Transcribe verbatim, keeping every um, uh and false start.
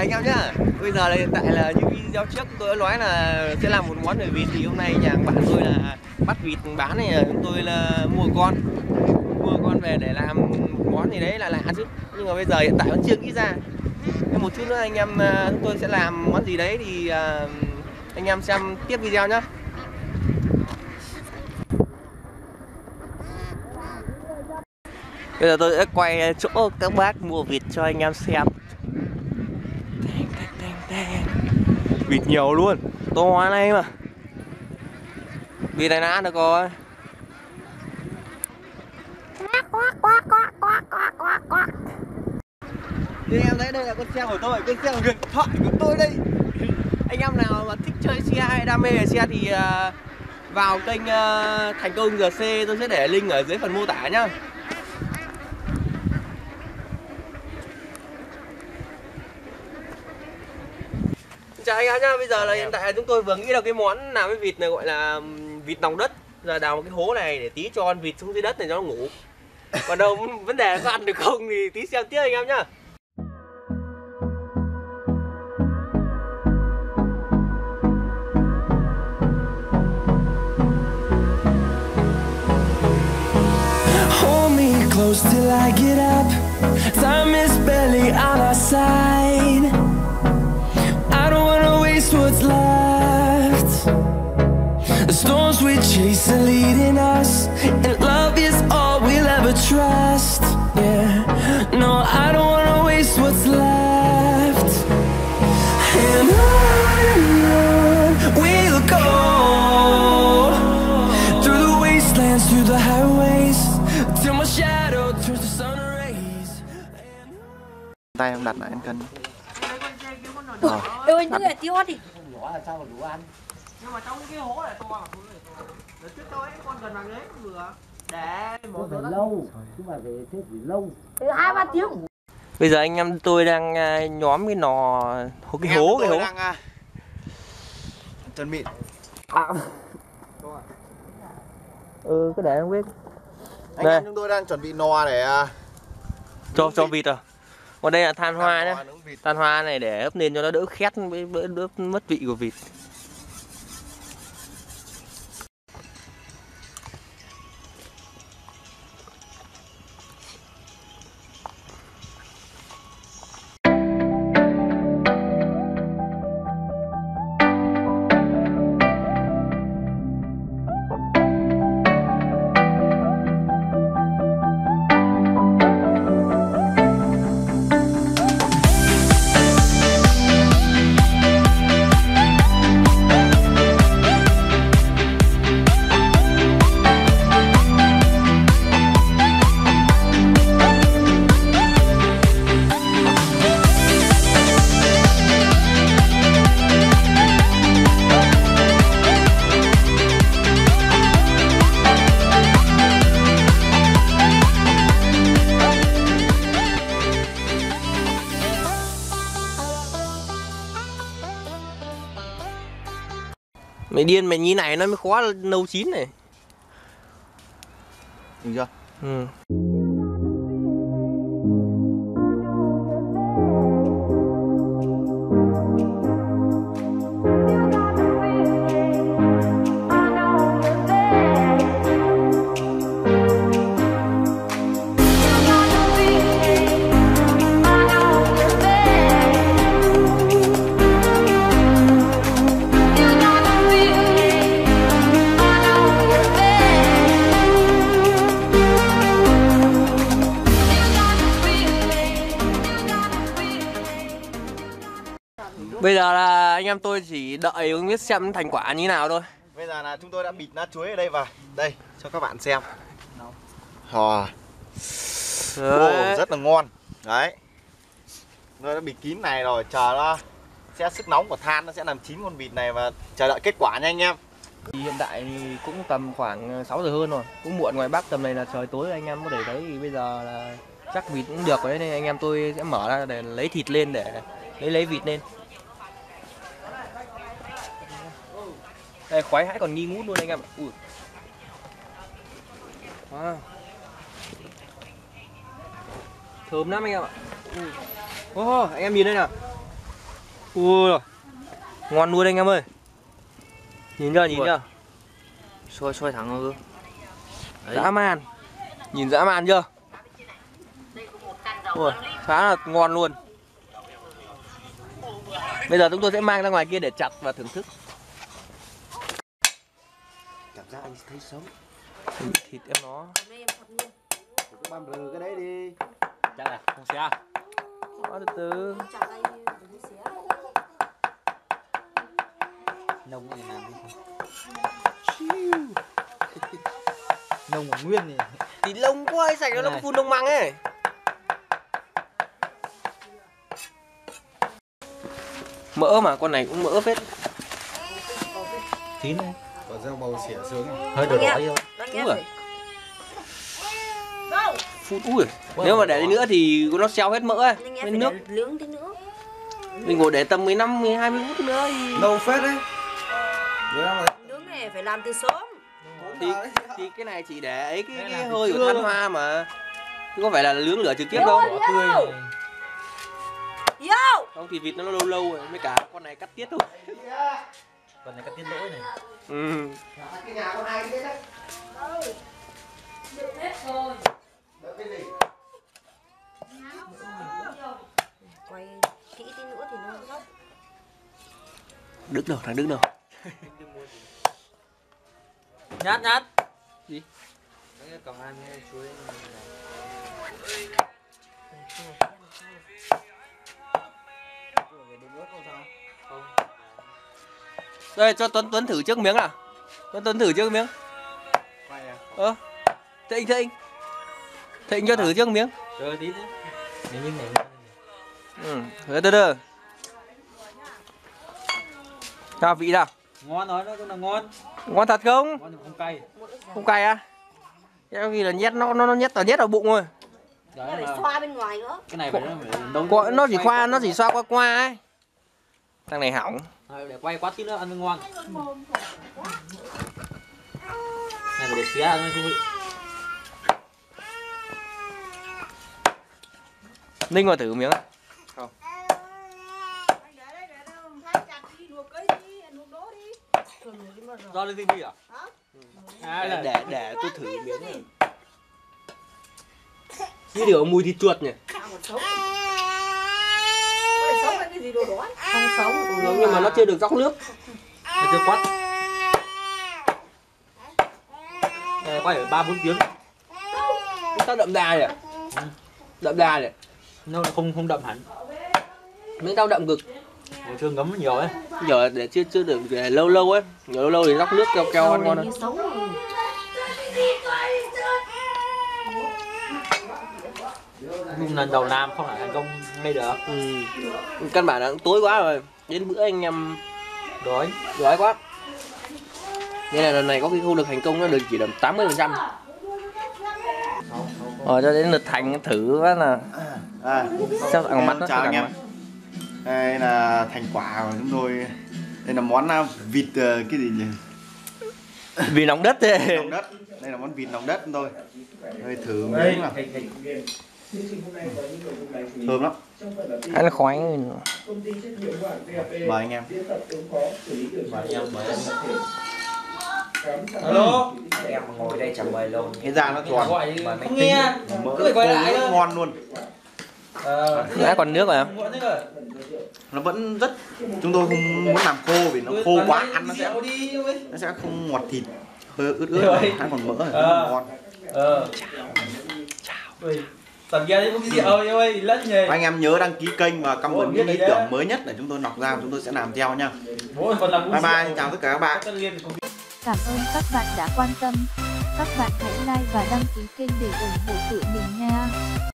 anh em nhá. Bây giờ là hiện tại là như video trước tôi đã nói là sẽ làm một món về vịt, thì hôm nay nhà bạn tôi là bắt vịt bán này, chúng tôi là mua con mua con về để làm một món gì đấy là lạ chứ, nhưng mà bây giờ hiện tại vẫn chưa nghĩ ra. Nhưng một chút nữa anh em chúng tôi sẽ làm món gì đấy thì anh em xem tiếp video nhá. Bây giờ tôi sẽ quay chỗ các bác mua vịt cho anh em xem. Vịt nhiều luôn, to này mà. Vịt này nó ăn được rồi. Như em thấy đây là con xe của tôi, con xe huyền thoại của tôi đây. Anh em nào mà thích chơi xe hay đam mê về xe thì vào kênh Thành Công giê xê, tôi sẽ để link ở dưới phần mô tả nhá. Chào anh em nhá, bây giờ là hiện tại chúng tôi vừa nghĩ được cái món làm cái vịt này gọi là vịt lòng đất. Giờ đào một cái hố này để tí cho con vịt xuống dưới đất này cho nó ngủ. Còn đâu vấn đề có ăn được không thì tí xem tiếp anh em nhá. Hold me close till I get up. Time is barely on our side. What's left? The storms we chase are leading us, and love is all we'll ever trust. Yeah, no, I don't wanna waste what's left. And on we'll go, through the wastelands, through the highways, till my shadow turns to sun rays. Tay em đặt lại em cân. Ờ. Ôi, những người tiêu đi. Nhỏ là sao mà đủ ăn. Nhưng mà trong cái hố này to mà thôi. Đợt trước tôi ấy con gần bằng đấy vừa để một phải lâu, chứ mà về thế thì lâu. Từ hai ba tiếng. Bây giờ anh em tôi đang nhóm cái nò cái hố cái hố. Đang uh, chuẩn bị. À. Ừ, cứ để không biết. Anh em chúng tôi đang chuẩn bị nò để uh, cho cho vịt à. Còn đây là than hoa nhé. Than hoa này để ấp lên cho nó đỡ khét, đỡ, đỡ mất vị của vịt. Mày điên, mày như này nó mới khó nấu chín này. Được chưa? Ừ. Bây giờ là anh em tôi chỉ đợi không biết xem thành quả như nào thôi. Bây giờ là chúng tôi đã bịt nát chuối ở đây vào. Đây, cho các bạn xem. Hò. Oh, rất là ngon. Đấy. Tôi đã bịt kín này rồi, chờ nó sẽ sức nóng của than nó sẽ làm chín con vịt này và chờ đợi kết quả nha anh em. Thì hiện tại thì cũng tầm khoảng sáu giờ hơn rồi, cũng muộn ngoài Bắc, tầm này là trời tối anh em có để thấy thì bây giờ là chắc vịt cũng được rồi nên anh em tôi sẽ mở ra để lấy thịt lên để lấy lấy vịt lên. Đây, khoái hãi còn nghi ngút luôn anh em ạ. Ui. Wow. Thơm lắm anh em ạ. Ui. Oh, anh em nhìn đây nào. Ui rồi. Ngon luôn anh em ơi. Nhìn chưa, nhìn chưa? Sôi sôi thẳng rồi. Dã man. Nhìn dã man chưa? Ui, khá là ngon luôn. Bây giờ chúng tôi sẽ mang ra ngoài kia để chặt và thưởng thức. Cảm giác anh thấy sống. Thịt em nó. Cứ băm rừ cái đấy đi. Chắc là không xé. Đó, từ từ. Nông này làm đi. Nông của nguyên này. Thì lông quá ấy, sạch nó nó phun lông măng ấy. Mỡ mà, con này cũng mỡ phết. Chín này. Còn rau bầu xỉa sướng này. Hơi đỏ đỏ vô. Ui à. Phun ui. Nếu mà để đi nữa thì nó xeo hết mỡ ấy. Bên nước. Nướng tí nữa. Mình ngồi để tầm mười lăm đến hai mươi phút nữa thì... Lâu phết đấy. Nướng này phải làm từ sớm. Thì, thì cái này chỉ để ấy cái, cái hơi của than hoa mà. Chứ không phải là nướng lửa trực tiếp đâu. Tươi này. Vô. Không thì vịt nó lâu lâu rồi, mấy cả con này cắt tiết thôi. Con này cắt tiết lỗi này. Ừ. Cái nhà con ai đấy. Được hết rồi. Đợi cái gì? Quay kỹ tí nữa thì nó góc. Đứng đâu, thằng đứng đâu. Nhát nhát. Gì? Còn ăn chuối. Đây cho Tuấn Tuấn thử trước miếng nào. Tuấn Tuấn thử trước miếng. Ơ. Thịnh Thịnh. Thịnh cho thử trước miếng. Rồi tí nữa. Nếu như này. Ừ, từ từ từ. Sao vị nào? Ngon nói nó cũng là ngon. Ngon thật không? Ngon nhưng không cay. Không cay à? Cái gì là nhét nó nó, nó nhét vào nhét vào bụng thôi. Đấy Phải là... xoa bên ngoài nữa. Cái này phải nó phải nấu. Qua, nó chỉ khoa nó chỉ xoa qua qua ấy. Thằng này hỏng. Rồi, để quay quá tí nữa ăn mới ngon. Này phải để xé ăn mới thú vị. Ninh vào thử miếng ạ. Không. Do lên tivi à? À, Để, để để tôi thử miếng này. Như điều mùi thịt chuột nhỉ? Không sống. Ừ, nhưng mà nó chưa được róc nước. Nó chưa quắt. Này quay phải ba bốn tiếng. Sao đậm đà nhỉ? Đậm đà nhỉ? Nó không không đậm hẳn. Miếng tao đậm cực. Hồi chưa ngấm nhiều ấy. Giờ để chưa chưa được để lâu lâu ấy, giờ lâu lâu thì róc nước keo keo ăn ngon hơn. Nhưng lần đầu làm không phải thành công ngay được. Ừ. Căn bản là cũng tối quá rồi. Đến bữa anh em Đói. đói quá. Nên là lần này có khi không được thành công, nó được chỉ tầm tám mươi phần trăm. Rồi cho đến lượt Thành thử quá là À, sao thằng mắt nó chào anh em. Đây là thành quả của chúng tôi. Đây là món vịt cái gì nhỉ? vì nóng đất thế. Lòng đất. Đây là món vịt lòng đất thôi. Đây thử miếng nào. Thơm lắm. Ăn khoái. Mời anh em. Mời anh em mời. Alo. Em ngồi đây chẳng mời lâu. Cái da nó tròn. Không nghe. Mỡ quay lại ngon luôn. Đã còn nước rồi à? Nó vẫn rất, chúng tôi không muốn làm khô vì nó khô quá ăn nó sẽ nó sẽ không ngọt thịt, hơi ướt ướt, ăn còn mỡ thì rất ngon. Ờ. Chào. Tầm kia đi có cái gì ơi ơi lất nhỉ. Anh em nhớ đăng ký kênh và comment những ý tưởng mới nhất để chúng tôi nọc ra, chúng tôi sẽ làm theo nha. Bye bye, chào tất cả các bạn. Cảm ơn các bạn đã quan tâm. Các bạn hãy like và đăng ký kênh để ủng hộ tụi mình nha.